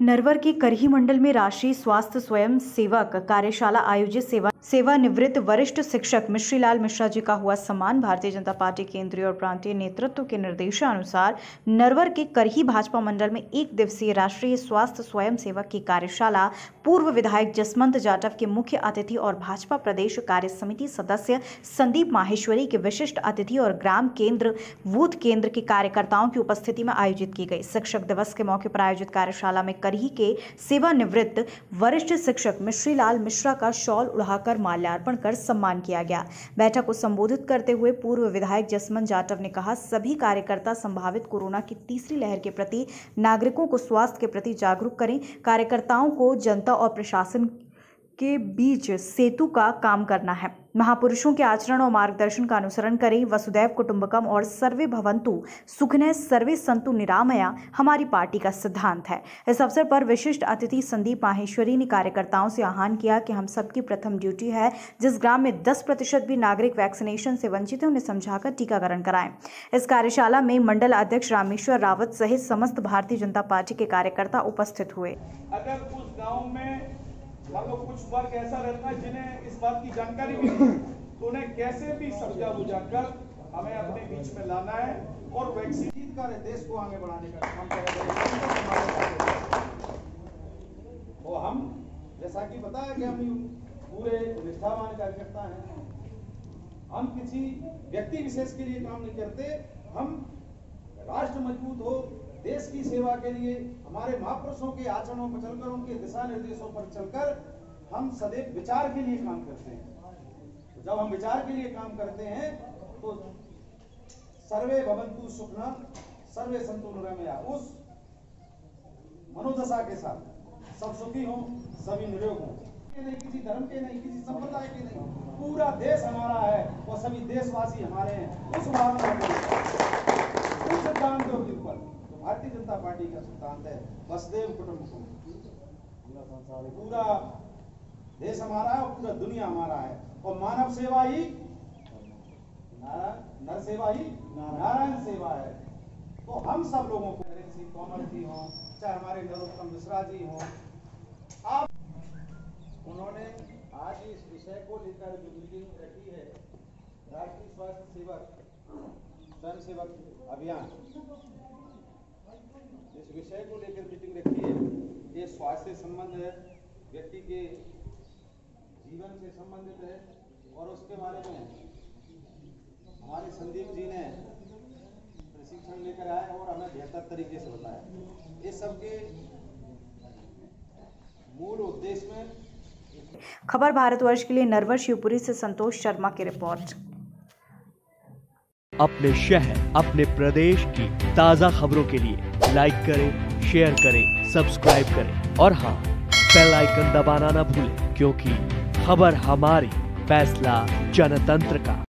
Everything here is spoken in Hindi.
नरवर के करही मंडल में राष्ट्रीय स्वास्थ्य स्वयं सेवक कार्यशाला आयोजित सेवानिवृत्त वरिष्ठ शिक्षक मिश्रीलाल मिश्रा जी का हुआ सम्मान। भारतीय जनता पार्टी केंद्रीय और प्रांतीय नेतृत्व के निर्देशानुसार नरवर के करही भाजपा मंडल में 1 दिवसीय राष्ट्रीय स्वास्थ्य स्वयं सेवक की कार्यशाला पूर्व विधायक जसवंत जाटव के मुख्य अतिथि और भाजपा प्रदेश कार्य समिति सदस्य संदीप माहेश्वरी के विशिष्ट अतिथि और ग्राम केंद्र बूथ केंद्र के कार्यकर्ताओं की उपस्थिति में आयोजित की गई। शिक्षक दिवस के मौके पर आयोजित कार्यशाला में करही के सेवानिवृत्त वरिष्ठ शिक्षक मिश्रीलाल मिश्रा का शॉल उड़ाकर माल्यार्पण कर सम्मान किया गया। बैठक को संबोधित करते हुए पूर्व विधायक जसवंत जाटव ने कहा, सभी कार्यकर्ता संभावित कोरोना की तीसरी लहर के प्रति नागरिकों को स्वास्थ्य के प्रति जागरूक करें। कार्यकर्ताओं को जनता और प्रशासन के बीच सेतु का काम करना है। महापुरुषों के आचरण और मार्गदर्शन का अनुसरण करें। वसुदैव कुटुंबकम और सर्वे भवन्तु सुखिनः सर्वे सन्तु निरामया हमारी पार्टी का सिद्धांत है। इस अवसर पर विशिष्ट अतिथि संदीप माहेश्वरी ने कार्यकर्ताओं से आह्वान किया कि हम सबकी प्रथम ड्यूटी है, जिस ग्राम में 10% भी नागरिक वैक्सीनेशन से वंचित है उन्हें समझाकर टीकाकरण कराएं। इस कार्यशाला में मंडल अध्यक्ष रामेश्वर रावत सहित समस्त भारतीय जनता पार्टी के कार्यकर्ता उपस्थित हुए। अगर उस गाँव में कुछ वर्ग ऐसा रहता है जिन्हें इस बात की जानकारी भी नहीं, तो उन्हें कैसे भी समझा बुझाकर हमें अपने बीच में लाना है और वैक्सीन का देश को आगे बढ़ाने का काम करें। तो हम जैसा कि पता है कि हम पूरे निष्ठावान कार्यकर्ता हैं, हम किसी व्यक्ति विशेष के लिए काम नहीं करते। हम राष्ट्र मजबूत हो, देश की सेवा के लिए हमारे महापुरुषों के आचरणों पर चलकर, उनके दिशा निर्देशों पर चलकर हम सदैव विचार के लिए काम करते हैं। तो जब हम विचार के लिए काम करते हैं तो सर्वे भवन्तु सुखिनः सर्वे सन्तु निरामया, उस मनोदशा के साथ सब सुखी हों, सभी निरोग हों। नहीं किसी धर्म के, नहीं किसी संप्रदाय के, नहीं, पूरा देश हमारा है और सभी देशवासी हमारे हैं। उस भावना उस सिद्धांतों के ऊपर भारतीय जनता पार्टी का सिद्धांत है वसुदैव कुटुंबकम। पूरा देश हमारा है और पूरा दुनिया हमारा है और मानव सेवा ही नर सेवा ही नारायण सेवा है। तो हम सब लोगों को तोमर जी हो, चाहे हमारे नरोत्तम मिश्रा जी हो, आप उन्होंने आज इस विषय को लेकर जो मीटिंग रखी है, राष्ट्रीय स्वास्थ्य सेवक स्वयं सेवक अभियान, इस विषय को लेकर मीटिंग रखी है। ये स्वास्थ्य से संबंध है, व्यक्ति के जीवन से संबंधित है और उसके बारे में हमारे संदीप जी ने प्रशिक्षण लेकर आए और हमें बेहतर तरीके से बताया। इस सब के मूल उद्देश्य में खबर भारतवर्ष के लिए नरवर शिवपुरी से संतोष शर्मा की रिपोर्ट। अपने शहर, अपने प्रदेश की ताजा खबरों के लिए लाइक करें, शेयर करें, सब्सक्राइब करें और हाँ, बेल आइकन दबाना ना भूलें, क्योंकि खबर हमारी, फैसला जनतंत्र का।